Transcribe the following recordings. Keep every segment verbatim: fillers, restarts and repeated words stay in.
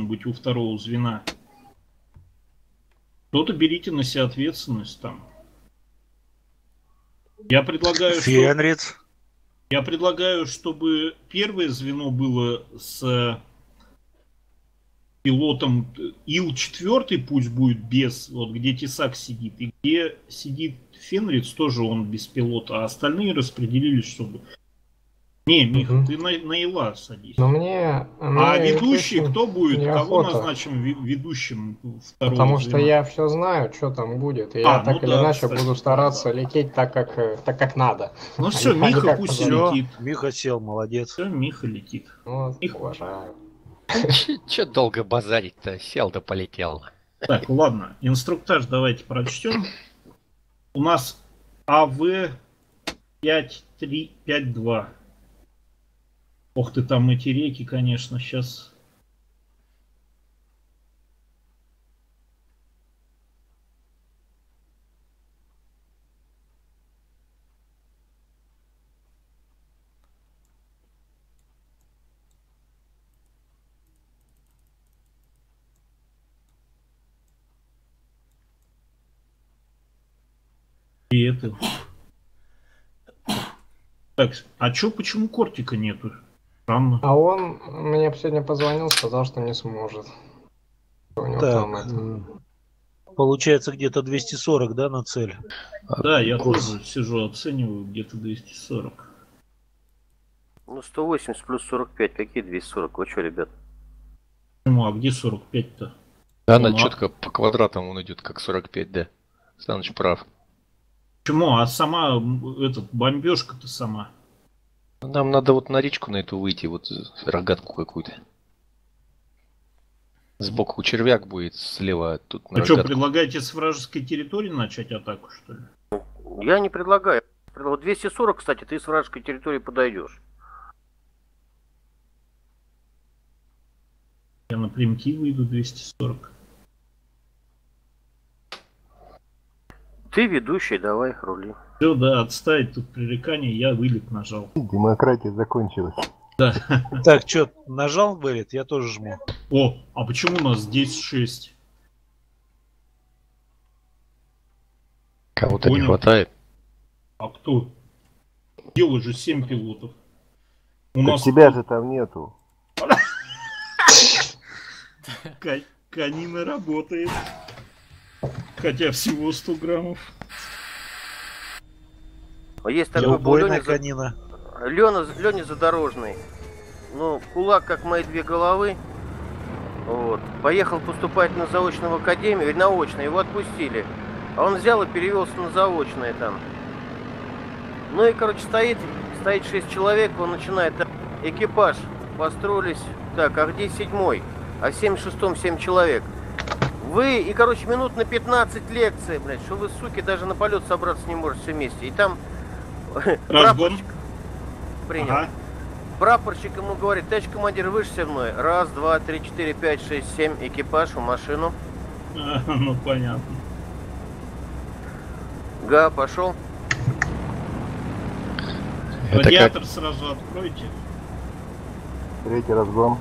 быть у второго звена. Кто-то берите на себя ответственность там. Я предлагаю, Фенрид. что... Я предлагаю, чтобы первое звено было с пилотом Ил четыре, пусть будет без, вот где Тесак сидит, и где сидит Фенриц, тоже он без пилота, а остальные распределились, чтобы... Не, Миха, угу. ты на, на Ила садись. Но мне, мне а ведущий кто будет? Кого неохота. назначим ведущим второго Потому звена? что я все знаю, что там будет. И а, я так ну или да, иначе кстати, буду стараться да. лететь так, как, так, как надо. Ну все, Миха пусть летит. Миха сел, молодец. Все, Миха летит. Вот, Миха. уважаю. Че долго базарить-то? Сел да полетел. Так, ладно. Инструктаж давайте прочтем. У нас АВ пять три пять два. Ох ты, там эти реки, конечно, сейчас... И это... Так, а чё, почему кортика нету? Странно. А он мне сегодня позвонил, сказал, что не сможет. У него так, там это... Получается где-то двести сорок, да, на цель? Да, я тоже сижу, оцениваю где-то двести сорок. Ну, сто восемьдесят плюс сорок пять. Какие двести сорок? Вы что, ребят? Ну, а где сорок пять-то? Да, она ну, четко а... по квадратам он идет, как сорок пять, да. Саныч прав. Почему? А сама, этот, бомбежка-то сама? Нам надо вот на речку на эту выйти, вот рогатку какую-то. Сбоку червяк будет, слева тут на а рогатку. Что, предлагаете с вражеской территории начать атаку, что ли? Я не предлагаю. двести сорок, кстати, ты с вражеской территории подойдешь. Я напрямки выйду двести сорок. Ты ведущий, давай, рули. Все, да, отставить тут пререкание, я вылет нажал. Демократия закончилась. Да. Так, что, нажал вылет? Я тоже жму. О, а почему у нас здесь шесть? Кого-то не хватает. А кто? Дело же семь пилотов. У так нас тебя же там нету. Канина работает. Хотя всего сто граммов. Есть такой был Леня, канина. Леня, Леня Задорожный. Ну, кулак, как мои две головы. Вот. Поехал поступать на заочную в академию, или на очное, его отпустили. А он взял и перевелся на заочное там. Ну и, короче, стоит, стоит шесть человек, он начинает, экипаж, построились, так, а где седьмой? А в семьдесят шестом семь человек. Вы, и, короче, минут на пятнадцать лекции, блядь, что вы, суки, даже на полет собраться не можете все вместе. И там прапорщик принял. Ага. Прапорщик ему говорит: товарищ командир, выше со мной. Раз, два, три, четыре, пять, шесть, семь, экипаж в машину. А, ну, понятно. Га, пошел. Радиатор как... сразу откройте. Третий разгон.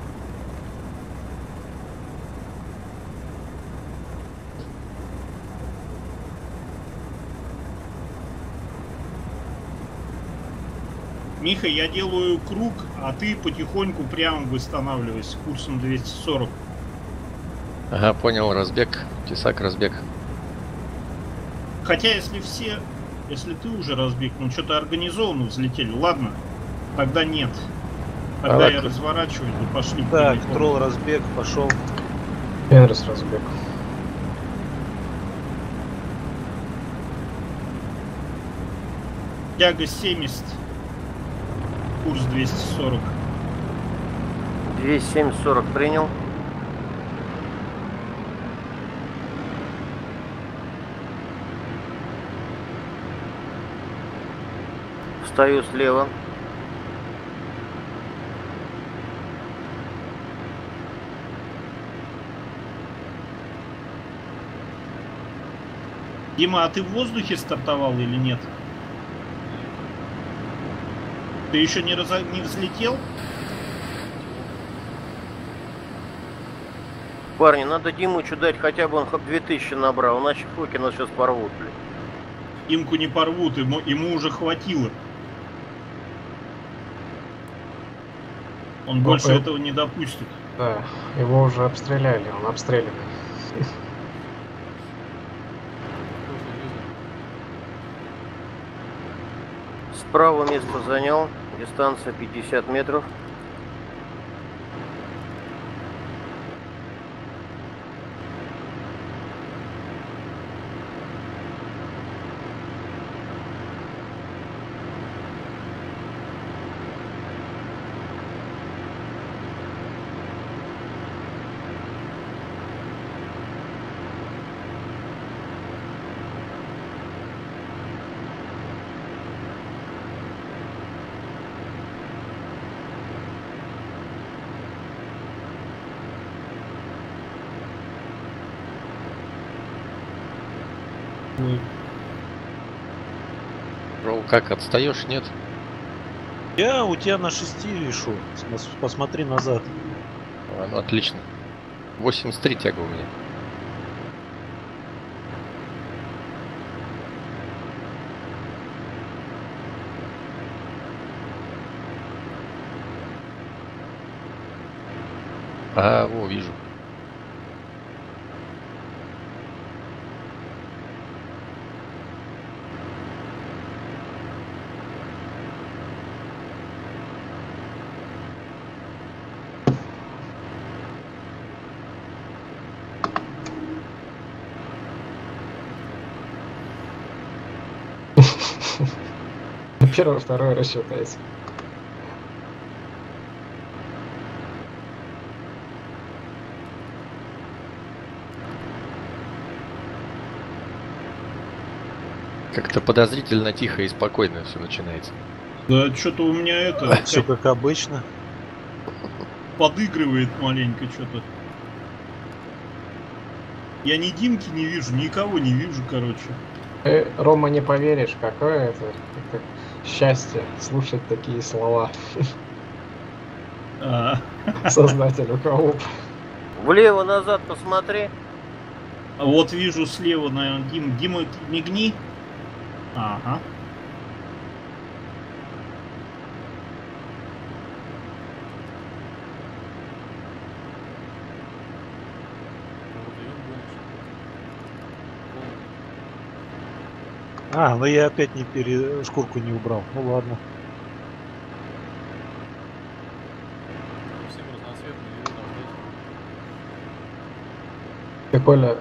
Миха, я делаю круг, а ты потихоньку прямо восстанавливайся курсом двести сорок. Ага, понял, разбег. Тесак, разбег. Хотя, если все, если ты уже разбег, ну что-то организованно взлетели, ладно, тогда нет. Тогда а я так... разворачиваюсь, да пошли. Так, тролл разбег, пошел. Фенрис разбег. Тяга семьдесят. Курс двести сорок. двести семь сорок принял. Встаю слева. Дима, а ты в воздухе стартовал или нет? Ты еще не, раз... не взлетел? Парни, надо Димычу дать, хотя бы он хоть две тысячи набрал, иначе Фоки нас сейчас порвут, блин. Димку не порвут, ему, ему уже хватило. Он Ну, больше э- этого не допустит. Да, его уже обстреляли, он обстрелян. Справа место занял, дистанция пятьдесят метров. Роу, как, отстаешь, нет? Я у тебя на шести вешу. См- Посмотри назад. А, ну отлично. восемьдесят три тяга у меня. А, во, вижу. Первый, второй рассчитайся. Как-то подозрительно тихо и спокойно все начинается. Да, что-то у меня это Все как обычно. подыгрывает маленько что-то. Я ни Димки не вижу, никого не вижу, короче. Э, Рома, не поверишь, какое это, это счастье слушать такие слова А, создателю Кауп. Влево назад посмотри. а вот вижу слева, наверное, Дим. Дима, ты мигни. Ага. А, ну я опять не пере... шкурку не убрал. Ну ладно. Ты, Коля,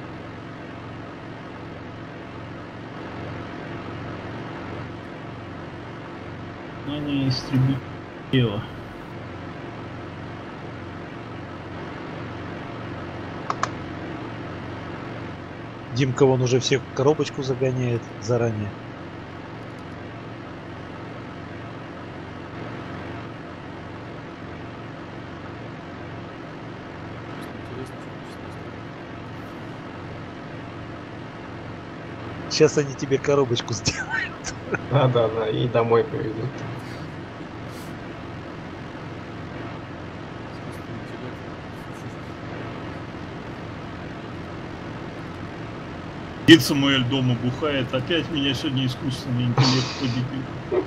Они истребили дело. Димка вон уже всех в коробочку загоняет заранее. Сейчас они тебе коробочку сделают. да-да-да, и домой поведут. Дед Самуэль дома бухает. Опять меня сегодня искусственный интеллект победил.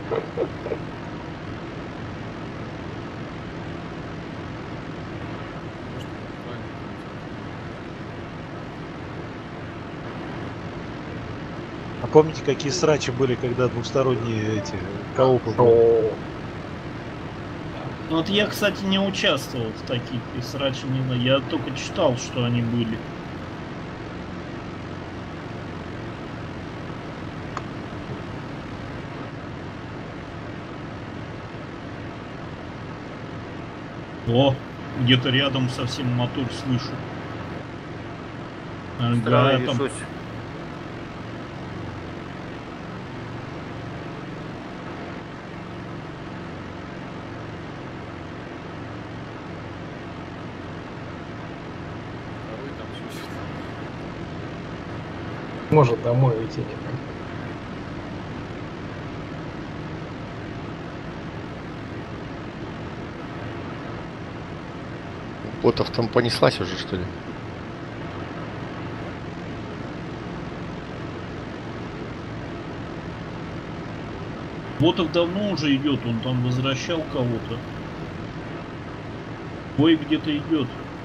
А помните, какие срачи были, когда двухсторонние эти коопы были? О, Ну вот я, кстати, не участвовал в таких, и срачи не знаю. Я только читал, что они были. О, где-то рядом совсем мотор слышу. Ага, Странно там. весусь. может домой уйти никак. Ботов там понеслась уже, что ли? Ботов давно уже идет, он там возвращал кого-то. Бой где-то идет.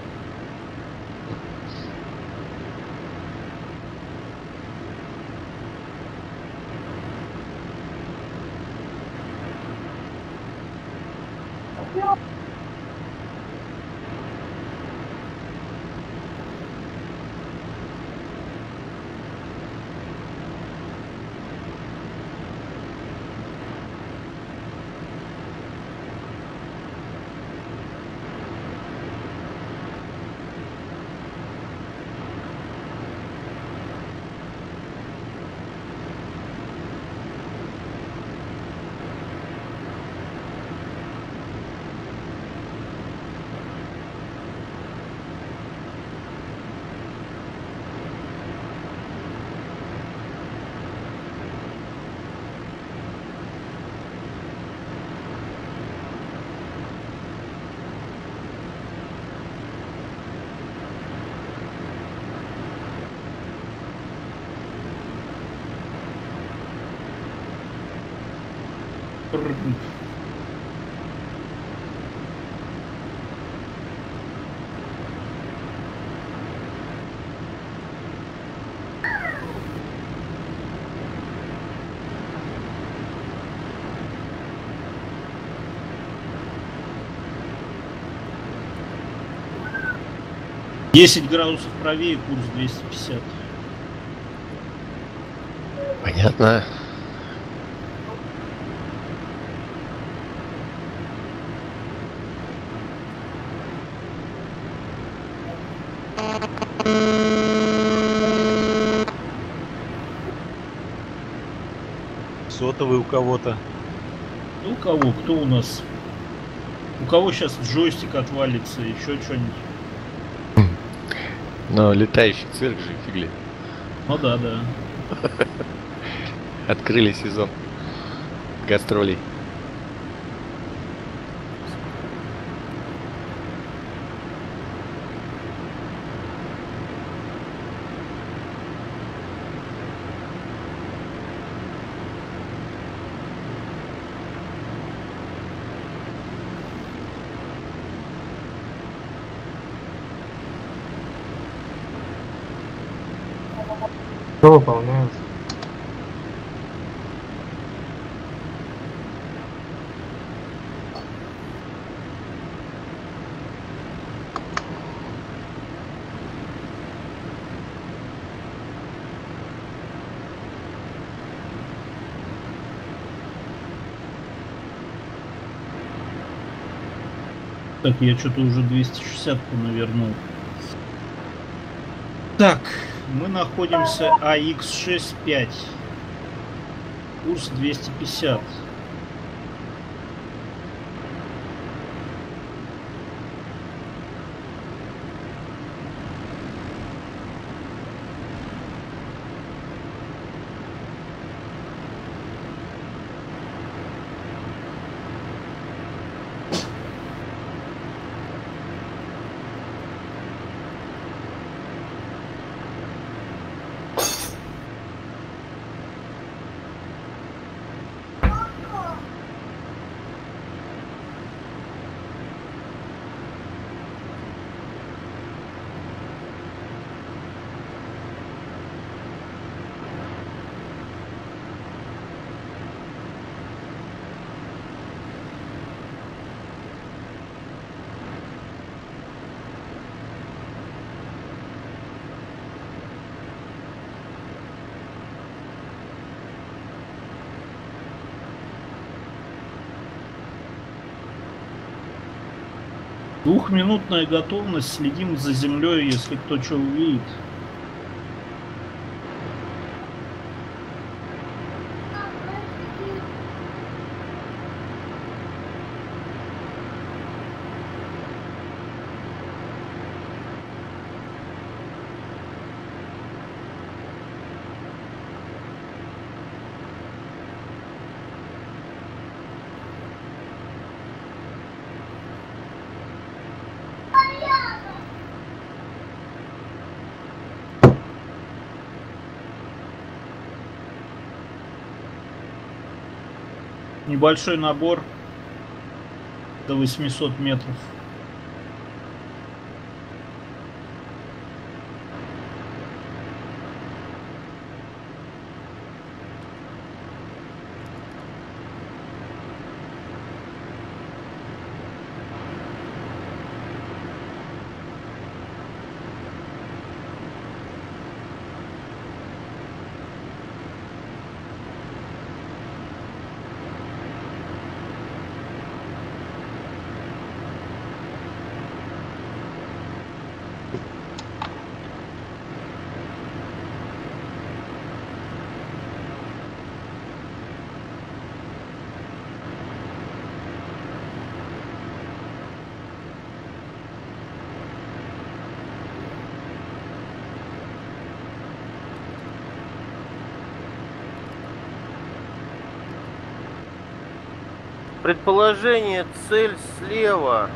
десять градусов правее, курс двести пятьдесят. Понятно. Сотовый у кого-то. Ну, у кого? Кто у нас? У кого сейчас джойстик отвалится, еще что-нибудь? Но летающий цирк же, фигли. Ну да, да. Открыли сезон гастролей. Что выполняется? Так, я что-то уже двести шестьдесят навернул. Так, мы находимся А Х шесть пять. Курс двести пятьдесят. Двухминутная готовность, следим за землей, если кто что увидит. Yeah. Небольшой набор до восьмисот метров. Предположение, цель слева.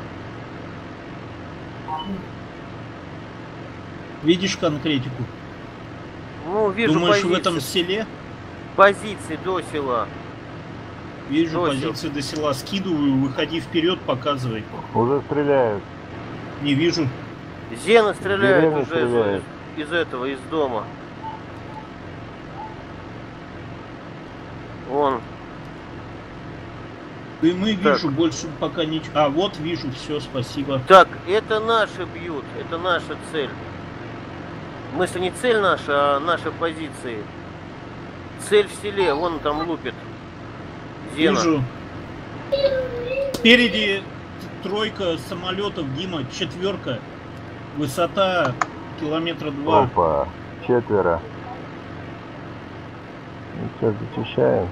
Видишь конкретику? Ну, вижу. Думаешь, позиции. в этом селе? Позиции до села. Вижу до позиции до села. Скидываю, выходи вперед, показывай. Уже стреляют. Не вижу. Зена стреляет Деревня уже стреляет. Из, из этого, из дома. Вон. Дымы Так. вижу, больше пока ничего. А, вот вижу, все, спасибо. Так, это наши бьют, это наша цель. В смысле, не цель наша, а наши позиции. Цель в селе, вон там лупит. Зена. Вижу. Спереди тройка самолетов, Дима, четверка. Высота километра два. Опа, четверо. Ну что, зачищаем?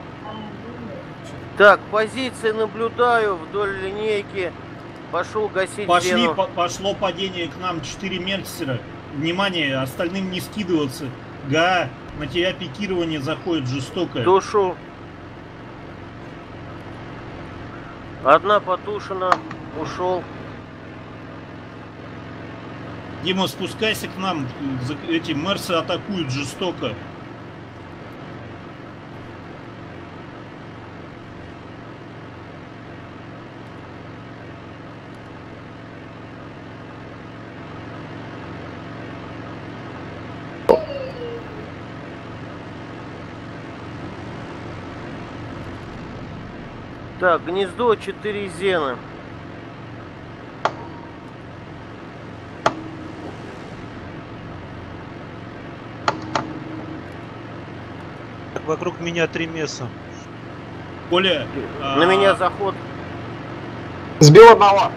Так, позиции наблюдаю вдоль линейки. Пошел гасить Пошли, Зену. по- пошло падение к нам, четыре Мерксера. Внимание, остальным не скидываться. Га, на тебя пикирование заходит жестокое. Душу. Одна потушена. Ушел. Дима, спускайся к нам. За- Эти Мерсы атакуют жестоко. Так, гнездо четыре Зена. Так, вокруг меня три меса. Коля, На а, меня заход. Сбил одного.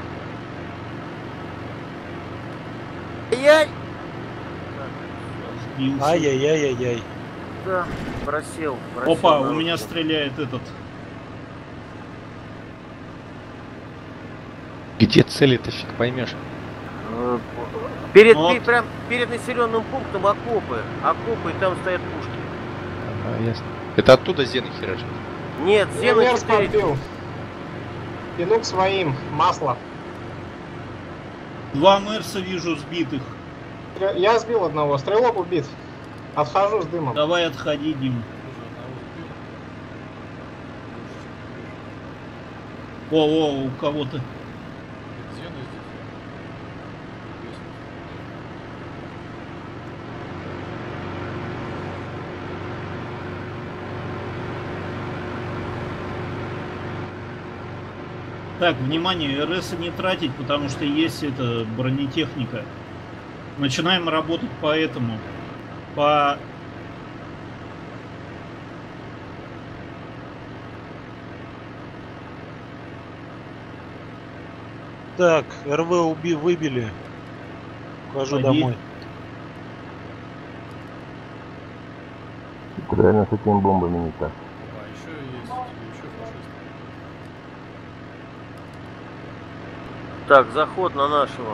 Яй! сбился. Ай-яй-яй-яй-яй. Да, просел. просел Опа, у наружу. меня стреляет этот. Где цели-то фиг поймешь. Э, Перед, Вот. пи- прям перед населенным пунктом окопы. Окопы, и там стоят пушки. Ага, ясно. Это оттуда Зены херачат. Нет, Зена Мерс четыре. подбил. Иду к своим. Масло. Два Мерса вижу сбитых. Я- Я сбил одного. Стрелок убит. Отхожу с дымом. Давай отходи, Дим. О, о, у кого-то. Так, внимание, РС не тратить, потому что есть эта бронетехника. Начинаем работать по этому. По... Так, РВ уби выбили. Ухожу Пойди. домой. Реально с этими бомбами не так. А, еще есть, еще фашисты. Так, заход на нашего.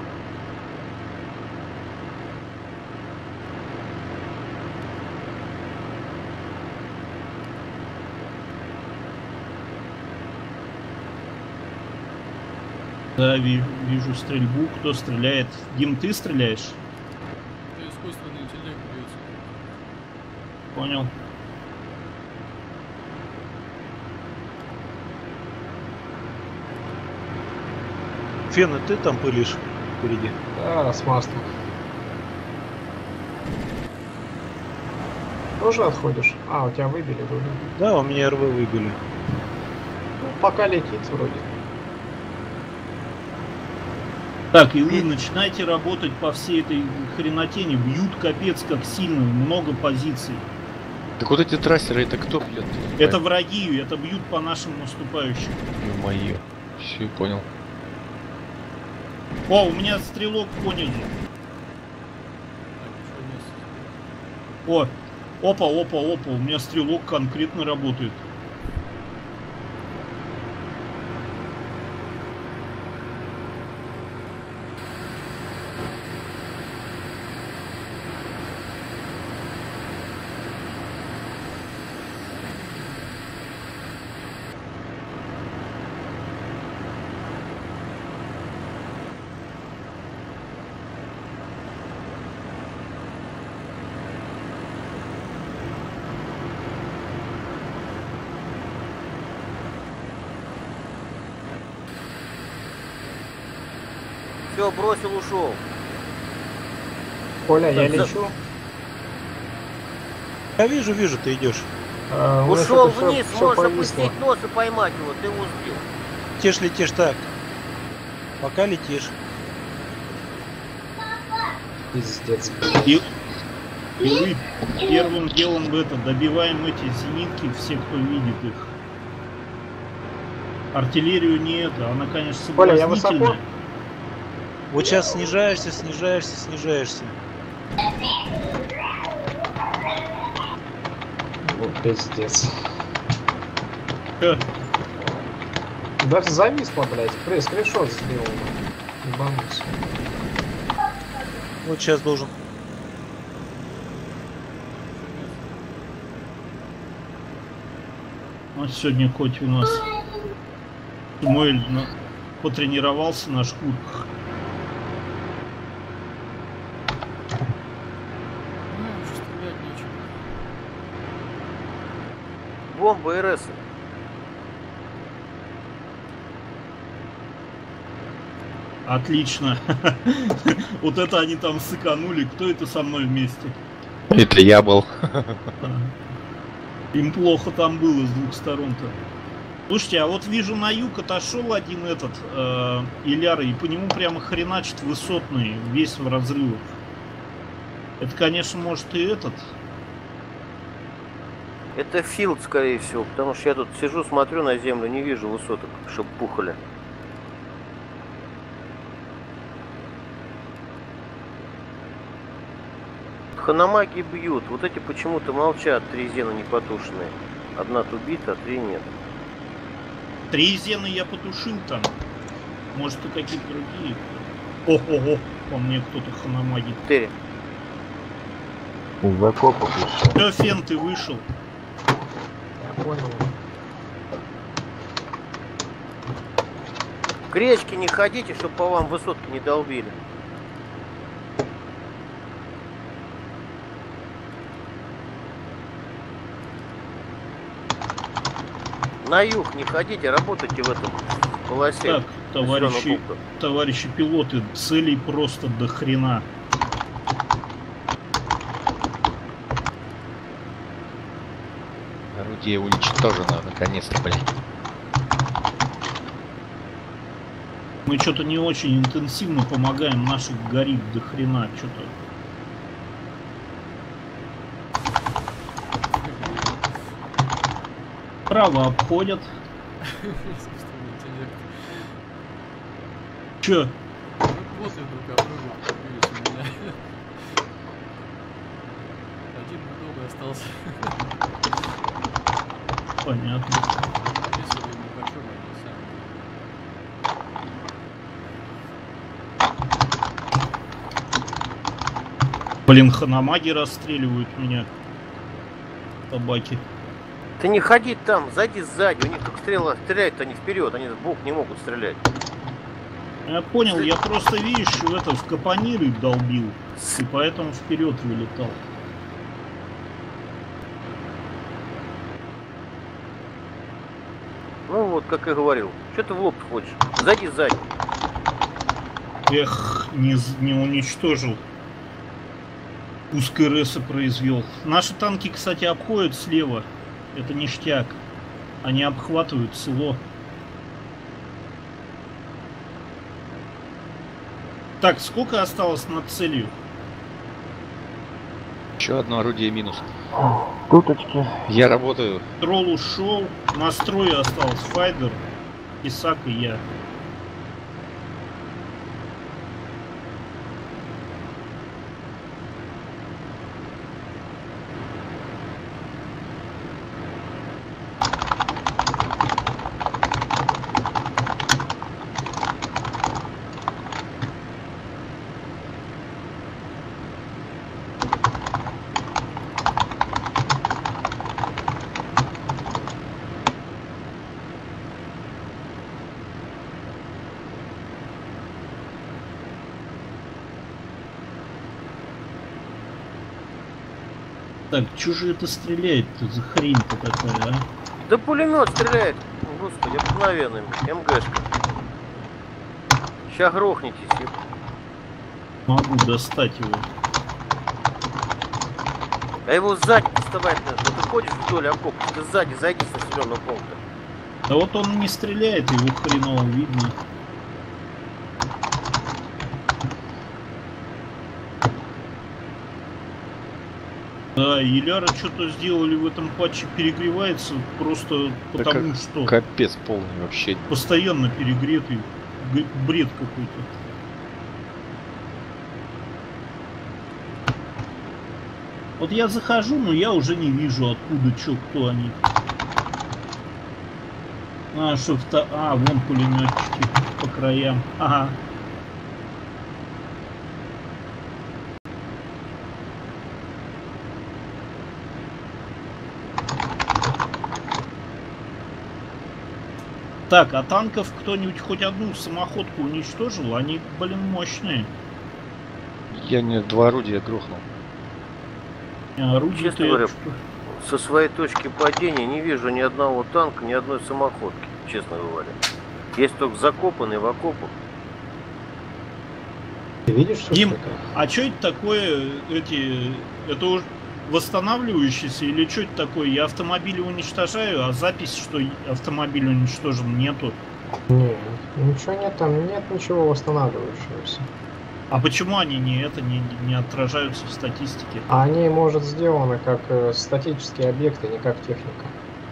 Да, вижу, вижу стрельбу. Кто стреляет? Дим, ты стреляешь? Это искусственный интеллект бьется. Понял. Фен, и ты там пылишь впереди? Да, с маслом. Тоже отходишь? А, у тебя выбили вроде. Да, у меня эр вэ выбили. Ну, пока летит вроде. Так, и вы начинайте работать по всей этой хренотени. Бьют капец как сильно, много позиций. Так вот эти трассеры, это кто бьет? Это враги, это бьют по нашим наступающим. Ё-моё. Все, понял. О, у меня стрелок поняли. О, опа, опа, опа, у меня стрелок конкретно работает. Все, бросил, ушел. Коля, я Так, за- лечу. Я вижу, вижу, ты идешь. А, у меня Ушел что-то всё- вниз, всё можешь повисло. опустить нос и поймать его, ты его сбил. Летишь, летишь, так. Пока летишь. Пиздец. И, и вы первым делом в это добиваем эти зенитки, все, кто видит их. Артиллерию не это, она, конечно, Коля, я соблазнительная. высоко? Вот сейчас снижаешься, снижаешься, снижаешься. Вот пиздец. Э, Даже зависло, блядь. При- Скриншот сделал. Ебанулся. Вот сейчас должен. Вот сегодня хоть у нас Тимоэль на- потренировался на шкурках. Ну, уже стрелять нечего. Бомба эр эс. Отлично. Вот это они там сыканули. Кто это со мной вместе? Это я был. Им плохо там было с двух сторон-то. Слушайте, а вот вижу на юг отошел один этот э, Иляра, и по нему прямо хреначит высотный, весь в разрывах. Это, конечно, может и этот. Это филд, скорее всего, потому что я тут сижу, смотрю на землю, не вижу высоток, чтоб пухали. Ханамаги бьют, вот эти почему-то молчат, три зена не потушенные. Одна убита, а три нет. Три зены я потушил там. Может и какие-то другие. Ого-го, по мне кто-то ханамаги. Четыре. Из окопов еще. Все, Фен, ты вышел. Я понял. К речке не ходите, чтобы по вам высотки не долбили. На юг не ходите, работайте в этом полосе. Так, товарищи, населенного пункта. товарищи пилоты, целей просто до хрена. Орудие уничтожено, наконец-то, блядь. Мы что-то не очень интенсивно помогаем, наших горит до хрена, что-то. Право обходят. Искусственный интеллект. Че? Вот и друг об друга появились у меня. Один недолго остался. Понятно. Веселый и небольшой, они сами. Блин, ханамаги расстреливают меня. Собаки. Ты не ходи там, зайди сзади. У них как стрела, стрелять-то они вперед, они в бок не могут стрелять. Я понял, я просто, видишь, в это в капониры долбил. И поэтому вперед вылетал. Ну вот, как и говорил. Что ты в лоб хочешь? Зайди сзади. Эх, не, з- не уничтожил. Пуск РС произвел. Наши танки, кстати, обходят слева. Это ништяк. Они обхватывают село. Так, сколько осталось над целью? Еще одно орудие минус. Туточки. Я работаю. Тролл ушел. На строе остался Файдер, Исаак и я. Так, чё же это стреляет-то за хрень-то такая, а? Да пулемет стреляет. Господи, обыкновенным. МГшка. Ща грохнетесь. еб- Могу достать его. А его сзади доставать надо. Вот ты ходишь вдоль окопа, ты сзади зайди с населенного пункта. Да вот он не стреляет, его хреново видно. Да, Иляра что-то сделали в этом патче, перегревается просто Да потому как- что Капец полный вообще. постоянно перегретый. Г- Бред какой-то. Вот я захожу, но я уже не вижу, откуда чё, кто они. А, что то А, вон пулеметчики по краям. Ага. Так, а танков кто-нибудь хоть одну самоходку уничтожил? Они, блин, мощные. Я не два орудия грохнул. А орудие Честно говоря, со своей точки падения не вижу ни одного танка, ни одной самоходки, честно говоря. Есть только закопанные в окопах. Ты видишь, что Дим, это? а что это такое, эти, это уж восстанавливающиеся или что это такое? Я автомобили уничтожаю, а запись, что автомобиль уничтожен, нету. Нет, ничего нет, там нет ничего восстанавливающегося. А почему они не это не, не отражаются в статистике? А они, может, сделаны как э, статические объекты, не как техника.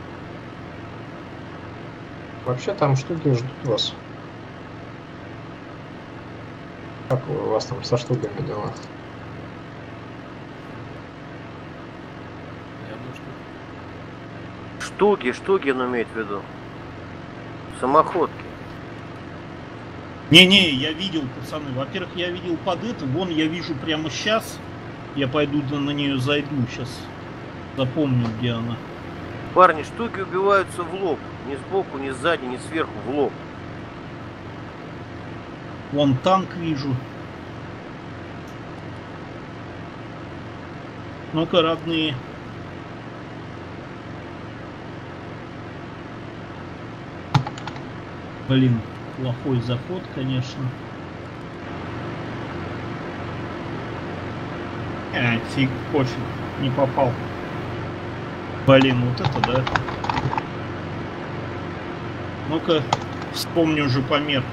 Вообще там штуки ждут вас. Как у вас там со штуками дела? Я одну штуку. Штуки, штуки он имеет в виду. Самоходки. Не-не, я видел, пацаны. Во-первых, я видел под это. Вон я вижу прямо сейчас. Я пойду на, на нее зайду сейчас. Запомню, где она. Парни, штуки убиваются в лоб. Ни сбоку, ни сзади, ни сверху, в лоб. Вон танк вижу. Ну-ка, родные. Блин, плохой заход, конечно. А, фиг, пофиг, не попал. Блин, вот это да. Ну-ка, вспомню уже помер.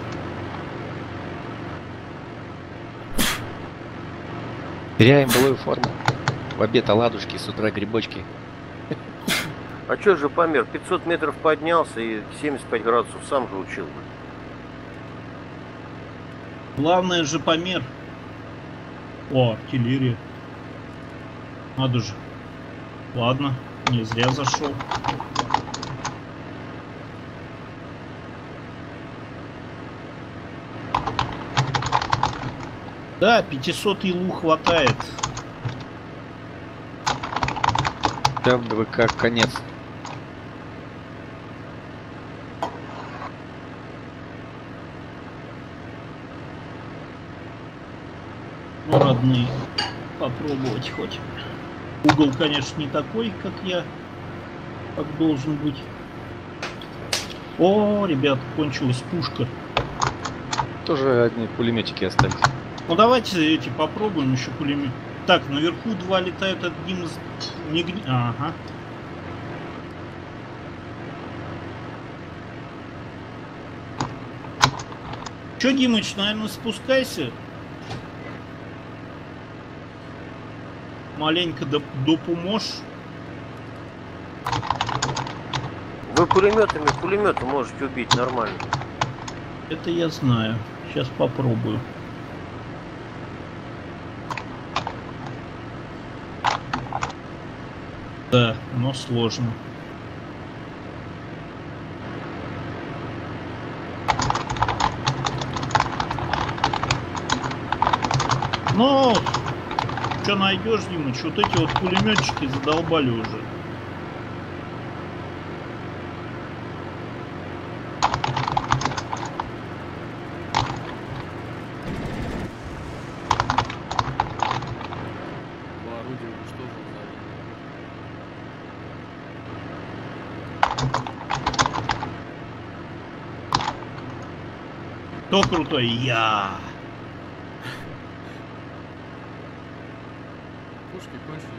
Теряем былую форму. В обед оладушки, с утра грибочки. А чё же помер? пятьсот метров поднялся и семьдесят пять градусов сам же учил. Главное же помер. О, артиллерия. Надо же. Ладно, не зря зашел. Да, пятисот илу хватает. Да, вы как конец. Ну, родные, попробовать хоть. Угол, конечно, не такой, как я, как должен быть. О, ребят, кончилась пушка. тоже одни пулеметики остались. Ну давайте эти попробуем еще пулемет. Так, наверху два летают от Димы. Не... Ага. Че, Димыч, наверное, спускайся. Маленько доп допоможешь. Вы пулеметами пулеметы можете убить нормально. Это я знаю. Сейчас попробую. Да, но сложно. Но что найдешь, Димыч? Вот эти вот пулеметчики задолбали уже. Кто крутой? Я. Пушки кончились.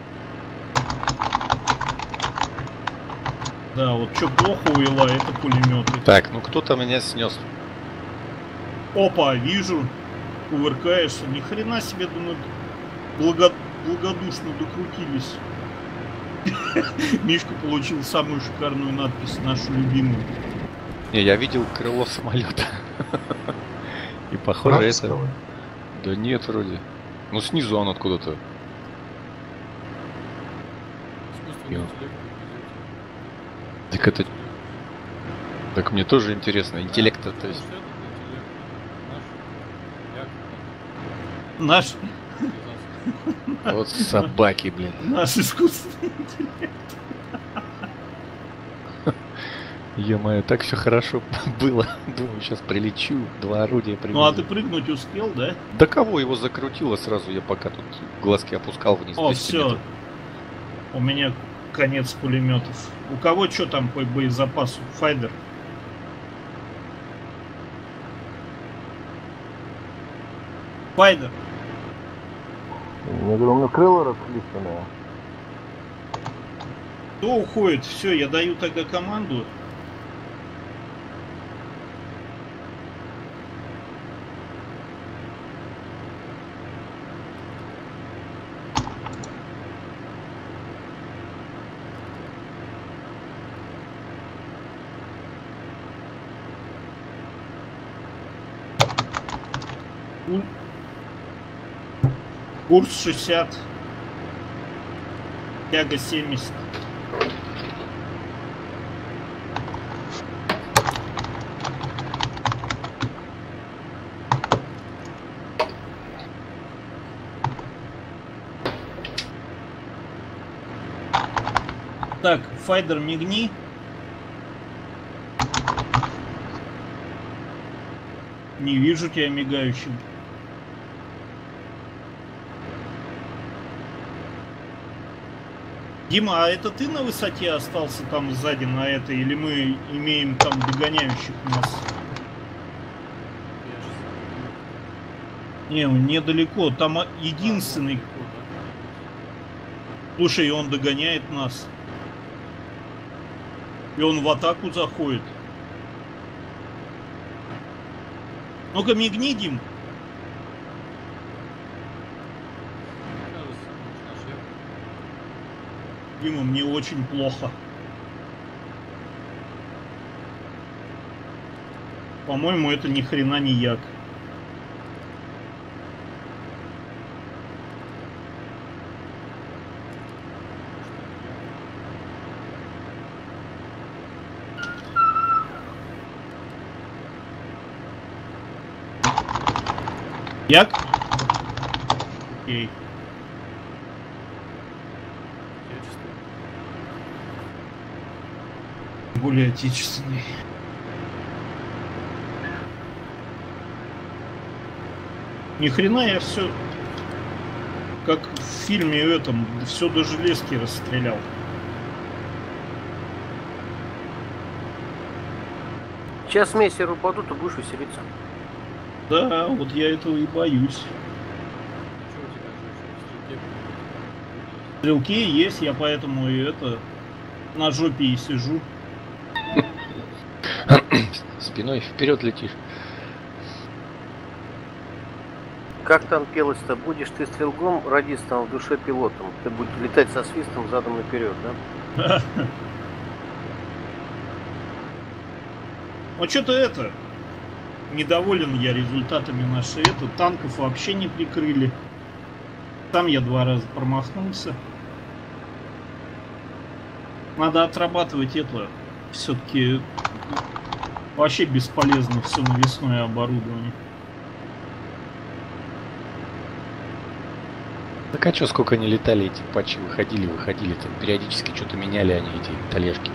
Да, вот что плохо увела, это пулеметы. Так, ну кто-то меня снес. Опа, вижу. Кувыркаешься. Ни хрена себе, думаю, благо... благодушно докрутились. Мишка получил самую шикарную надпись, нашу любимую. Не, я видел крыло самолета. И похоже это... Да нет, вроде. Ну снизу он откуда-то. Искусственный интеллект. Так это... Так мне тоже интересно. Интеллект-то, то есть... Наш... Вот собаки, блин. Наш искусственный интеллект. Ё-моё, так все хорошо было. Думаю, сейчас прилечу, два орудия привезу. Ну а ты прыгнуть успел, да? Да кого его закрутило сразу, я пока тут глазки опускал вниз. О, все. У меня конец пулеметов. У кого что там по боезапасу? Файдер. Файдер. Я говорю, у меня крыло расхлистанное. Кто уходит? Все, я даю тогда команду. Курс шестьдесят. Тяга семьдесят. Так, Файдер, мигни. Не вижу тебя мигающим. Дима, а это ты на высоте остался там сзади на этой, или мы имеем там догоняющих нас? Не, он недалеко, там единственный. Слушай, он догоняет нас. И он в атаку заходит. Ну-ка, мигни, Дим. Дима, мне очень плохо. По-моему, это ни хрена не як. Як? Окей. Более отечественный. Ни хрена я все как в фильме этом, все до железки расстрелял. Сейчас мессеры упадут, и будешь веселиться. Да, вот я этого и боюсь. Что у тебя же еще в стрелке? Стрелки есть, я поэтому и это на жопе и сижу. Спиной вперед летишь. Как там пелось-то? Будешь ты стрелком, радистом, в душе пилотом. Ты будешь летать со свистом задом наперед, да? Вот что-то это... Недоволен я результатами нашей это. Танков вообще не прикрыли. Там я два раза промахнулся. Надо отрабатывать это. Все-таки вообще бесполезно все навесное оборудование. Так а чё, сколько они летали, эти патчи выходили, выходили, там периодически что-то меняли они, эти талежки.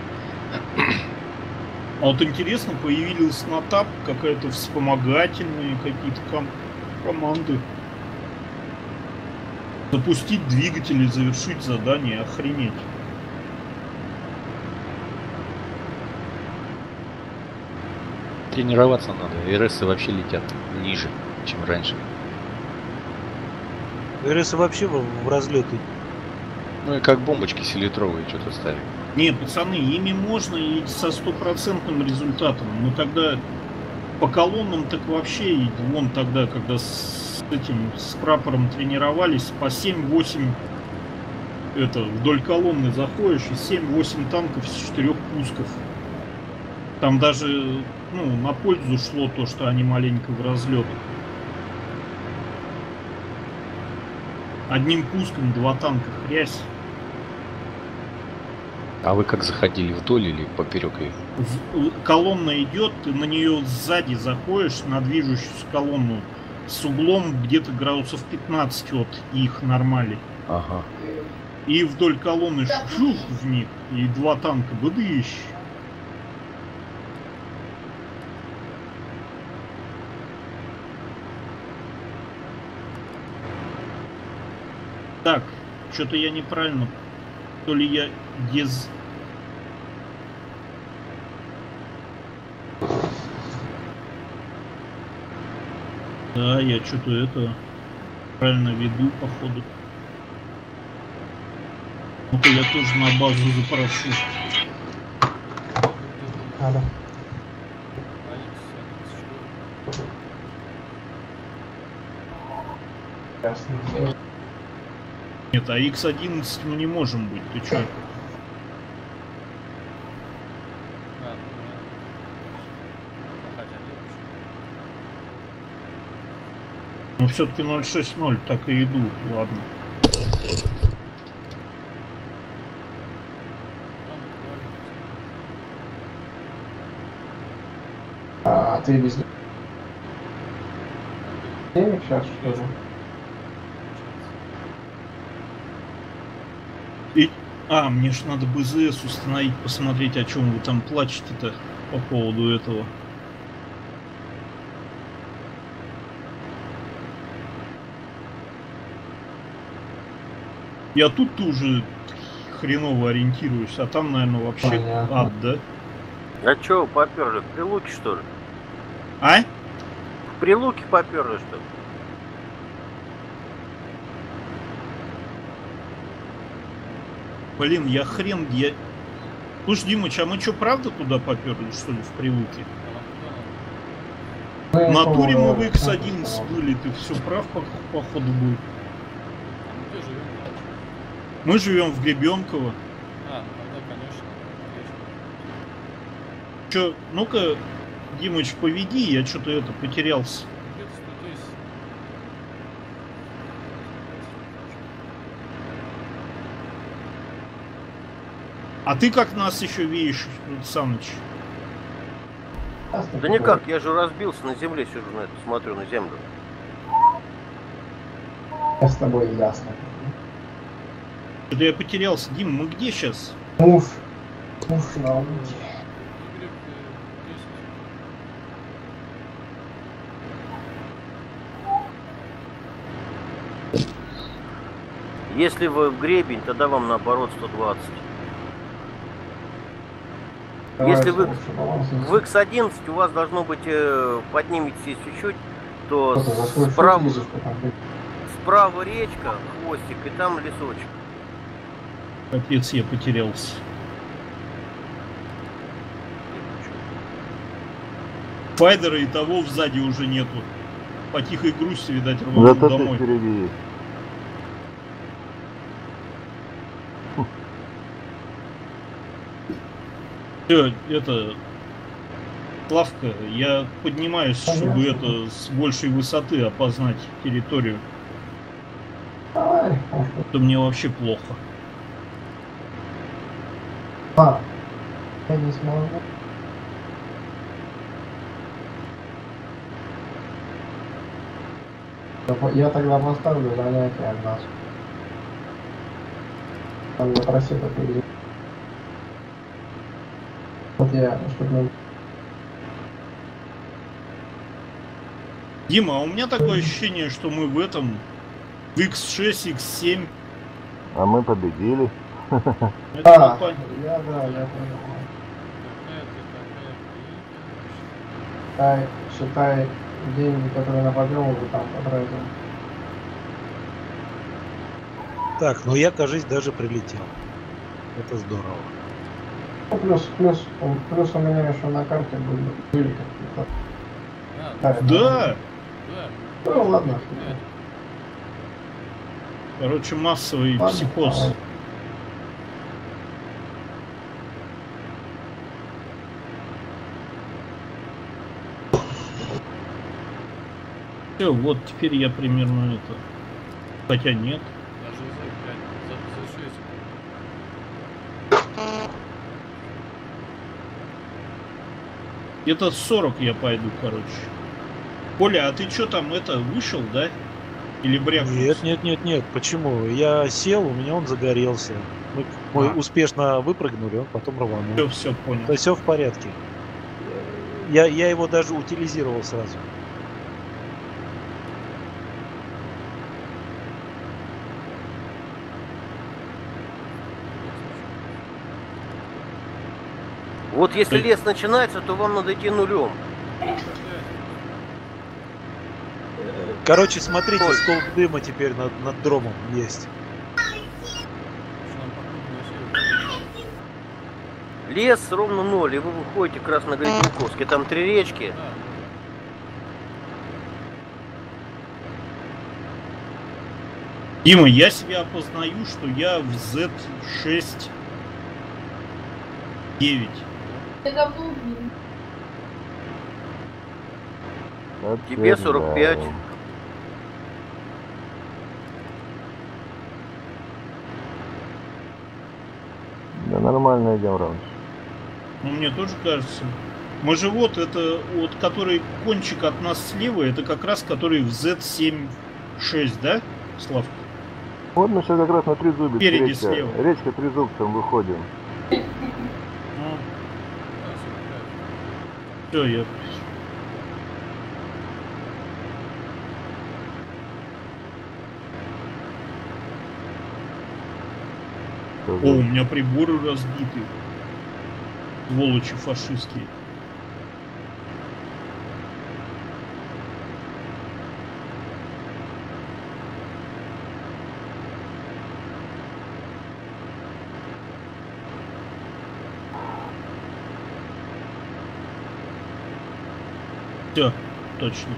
А вот интересно, появилась на тап какая-то вспомогательные какие-то ком команды. Запустить двигатель и завершить задание, охренеть. Тренироваться надо, РСы вообще летят ниже, чем раньше. РС вообще в, в разлеты. Ну и как бомбочки селитровые что-то ставят. Не, пацаны, ими можно и со стопроцентным результатом. Мы тогда по колоннам так вообще, и вон тогда, когда с этим, с прапором тренировались, по семь-восемь это, вдоль колонны заходишь, и семь-восемь танков с четырех пусков. Там даже, ну, на пользу шло то, что они маленько в разлетах. Одним пуском два танка хрясь. А вы как заходили, вдоль или поперек ее? В- колонна идет, ты на нее сзади заходишь, на движущуюся колонну, с углом где-то градусов пятнадцать от их нормали. Ага. И вдоль колонны шух в них, и два танка быдыщ. Так, что-то я неправильно. То ли я дез... Да, я что-то это правильно веду, походу. Ну-ка я тоже на базу запрошу. Надо. Ясно. Нет, а икс одиннадцать мы не можем быть, ты чё? Ну все-таки ноль шесть ноль, так и иду, ладно. А ты без... Денег сейчас что ли? И... А, мне ж надо бэ зэ эс установить, посмотреть, о чем вы там плачете-то по поводу этого. Я тут уже хреново ориентируюсь, а там, наверное, вообще Понятно. ад, да? А чё, поперли? В Прилуке, что ли? А? В Прилуке поперли, что ли? Блин, я хрен, я... Слушай, Димыч, а мы что, правда туда поперли, что ли, в Прилуке? Ну, я В натуре помню, мы в икс да, одиннадцать да. были, ты все прав, по, походу, был. Где живем? Мы живем в Гребенково. А, ну тогда, конечно. конечно. Че, ну-ка, Димыч, поведи, я что-то это потерялся. Где-то сто десять. А ты как нас еще видишь, Саныч? Ясно, Да никак, я же разбился на земле, сижу на это, смотрю на землю. Я с тобой ясно. Что-то я потерялся. Дим, мы где сейчас? Муж. Муж на улице. Игорь, э, десять. Если вы в гребень, тогда вам наоборот сто двадцать. Если вы в икс одиннадцать у вас должно быть, э, подниметесь чуть-чуть, то Кто-то за свой справа, фут лезет, потом бегает. справа речка, хвостик, и там лесочек. Капец, я потерялся. Файдера и того сзади уже нету. По тихой грусти, видать, рванул Зато ты домой. впереди есть. Все, это... Славка, я поднимаюсь, чтобы это с большей высоты опознать территорию. Давай. То мне вообще плохо. А, я не смогу. Я тогда поставлю занятие от нас. Там я просил это где. Вот я, чтобы... Дима, а у меня такое ощущение, что мы в этом в икс шесть, икс семь. А мы победили. Это А, не пон- я, да, я понял. Какая ты такая Считай, считай деньги, которые на подъем уже там потратил. Так, ну я, кажись, даже прилетел. Это здорово. Ну, плюс, плюс, плюс у меня еще на карте были, были какие-то. А, Да. Да! да. Ну ладно. Короче, массовый Ладно, психоз. давай. Все, вот теперь я примерно это. Хотя нет. Даже за пять, за, за шесть. Где-то сорок я пойду, короче. Коля, а ты что там, это, вышел, да? Или брякнулся? Нет, нет, нет, нет. Почему? Я сел, у меня он загорелся. Мы, мы А. успешно выпрыгнули, он потом рванул. Все, все, понял. То есть все в порядке. Я, я его даже утилизировал сразу. Вот если Ой. лес начинается, то вам надо идти нулем. Короче, смотрите, Ой. столб дыма теперь над, над дромом есть. Что нам походу вообще... Лес ровно ноль, и вы выходите как раз на Гребенковский. Там три речки. Да. Дима, я себя опознаю, что я в зет шесть девять. Тебе сорок пять. Да нормально идем, Ромыч. Ну, мне тоже кажется. Мы же вот, это вот, который кончик от нас слева, это как раз который в зет семь шесть, да, Слав? Вот мы сейчас как раз на Трезубец. Впереди речка, слева. речка Трезубцем выходим. Ну, Да, сорок пять. все, я... Что О, за- у меня приборы разбиты. Сволочи фашистские. Все, точно.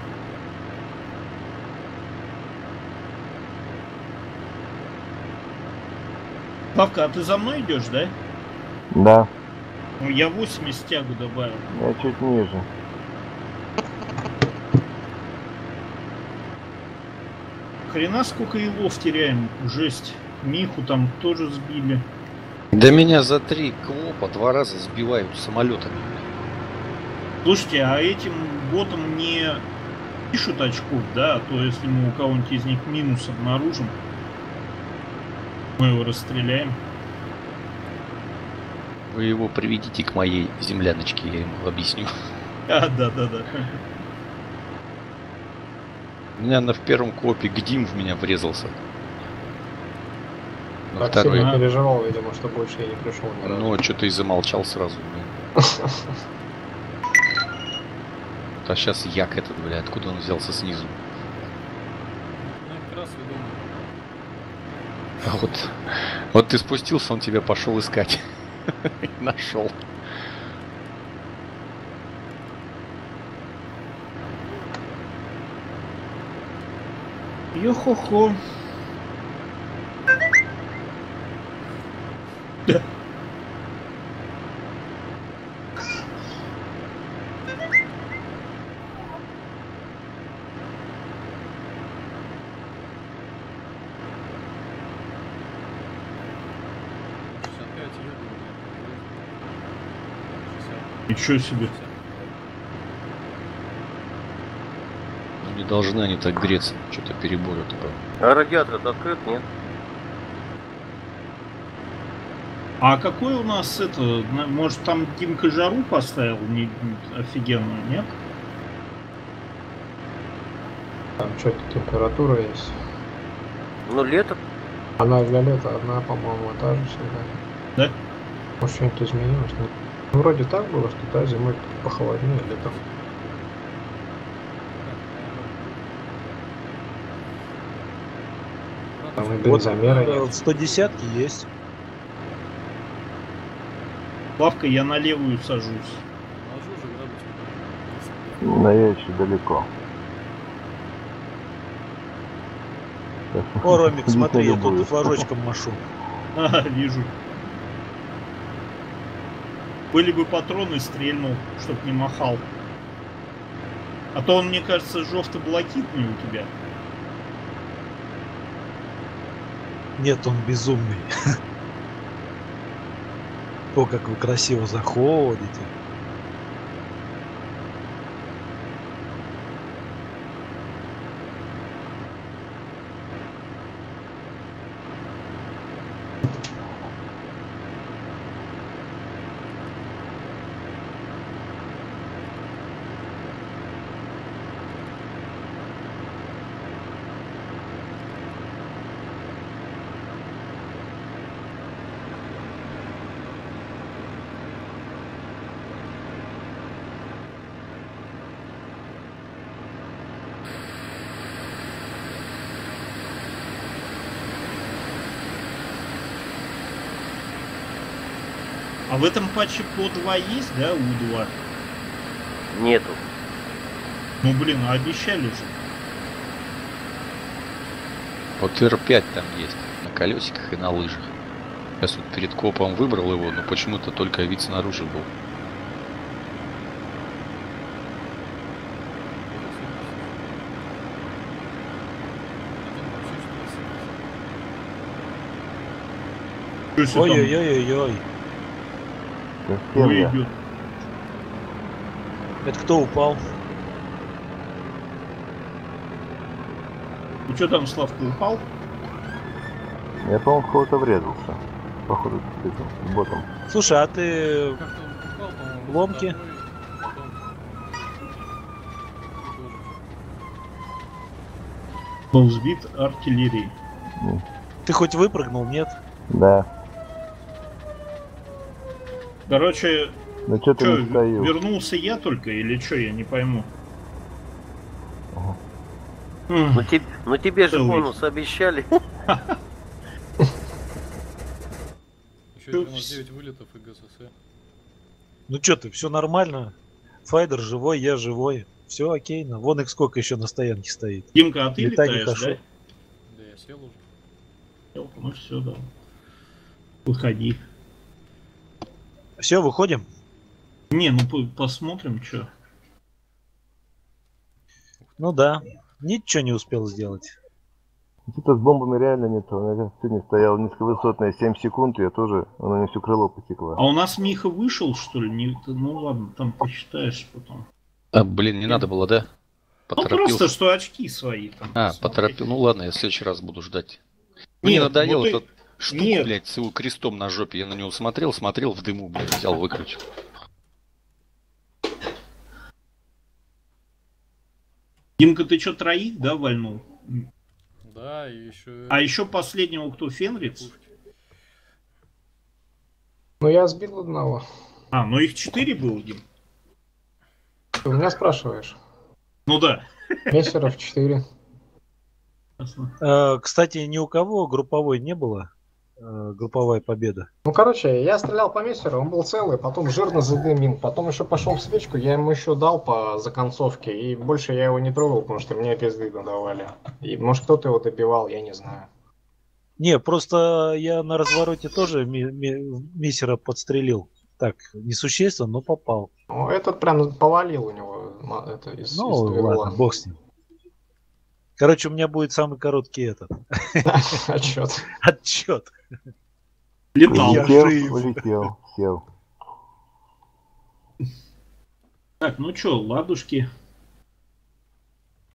Павка, а ты за мной идешь, да? Да, Ну, я восемьдесят тягу добавил. я чуть ниже. Хрена сколько илов теряем. Жесть. Миху там тоже сбили. Да меня за три клопа два раза сбивают самолетами. Слушайте, а этим ботам не пишут очков, да? А то если мы у кого-нибудь из них минус обнаружим, мы его расстреляем. Вы его приведите к моей земляночке, я ему объясню. А, да, да, да. У меня на в первом клопе Гдим в меня врезался. На Так второй. сильно переживал, видимо, что больше я не пришел ни разу. Ну, что-то и замолчал сразу. А сейчас як этот, бля, откуда он взялся снизу? Ну, как раз ведомый. А вот, вот ты спустился, он тебя пошел искать. И нашел. Йо-хо-хо. шестьдесят пять едут, шестьдесят. Ничего себе. Ну, не должны они так греться. Что-то перебор это был. А радиатор открыт, нет? А какой у нас это, на- может там Димка жару поставил не, не- офигенную, нет? Там что-то температура есть. Ну, лето. Она для лета одна, по-моему, та же всегда. Да? Может, что-нибудь изменилось? Ну, вроде так было, что да, зимой похолоднее, летом. Там и бензомера э, нет. в сто десятке есть. Славка, я на левую сажусь. Ложу же градусник. Но я еще далеко. О, Ромик, Здесь смотри, не я тут любую. флажочком машу. Ага, вижу. Были бы патроны, стрельнул, чтоб не махал. А то он, мне кажется, жовто-блакитный у тебя. Нет, он безумный. О, как вы красиво заходите. А в этом патче по два есть, да, У два? Нету. Ну блин, а обещали же. Вот Р пять там есть. На колесиках и на лыжах. Сейчас вот перед копом выбрал его, но почему-то только вид снаружи был. Один вообще что ли? Что себе Ой-ой-ой-ой-ой. Да там хер я. идет? Это кто упал? Ну что там, Славка, упал? Я, по-моему, в кого-то врезался. Походу, с этим, с ботом. Слушай, а ты Как-то он упал, по-моему, Ломки. с тобой, потом- тоже. Был сбит артиллерией. ты хоть выпрыгнул, нет? Да. Короче, Ну что-то что, не стою. вернулся я только или что, я не пойму. Ага. М, Ну, те- ну тебе же Целый. бонус обещали. Еще Чё, девяносто девять вылетов и ГСС. Ну что ты, все нормально. Файдер живой, я живой. Все окейно. Вон их сколько еще на стоянке стоит. Димка, а ты Летай не летаешь, хошу. да? Да я сел уже. Всё, ну все, да. Выходи. Все, выходим. Не, ну по- посмотрим, что. Ну да. Ничего не успел сделать. Что-то с бомбами реально нет. Я сегодня стоял низковысотная семь секунд, я тоже, она мне все крыло потекло. А у нас Миха вышел, что ли? Не, ну ладно, там посчитаешь потом. А, блин, не надо было, да? Ну Поторопился. просто, что очки свои там. А, посмотреть. поторопил. Ну ладно, я в следующий раз буду ждать. Мне Нет, надоел вот и- этот штуку, нет. блядь, с его крестом на жопе. Я на него смотрел, смотрел в дыму, блядь, взял, выключил. Димка, ты что, троих, да, вальнул? Да, и еще... А еще последнего кто, Фенриц? Ну, я сбил одного. А, ну их четыре было, Дим. Ты у меня спрашиваешь? Ну да. Мессеров четыре. Э, Кстати, ни у кого групповой не было. э, Групповая победа. Ну, короче, я стрелял по мессеру, он был целый, потом жирно задымил, потом еще пошел в свечку, я ему еще дал по законцовке, и больше я его не трогал, потому что мне пизды надавали. И может кто-то его добивал, я не знаю. Не, просто я на развороте тоже ми- ми- миссера подстрелил. Так, несущественно, но попал. Ну, этот прям повалил у него ма- это из, Ну, из ствола. ладно, бог с ним. Короче, у меня будет самый короткий этот Отчет. отчет. Летал. Я Улетел, жив. улетел, сел. Так, ну что, ладушки.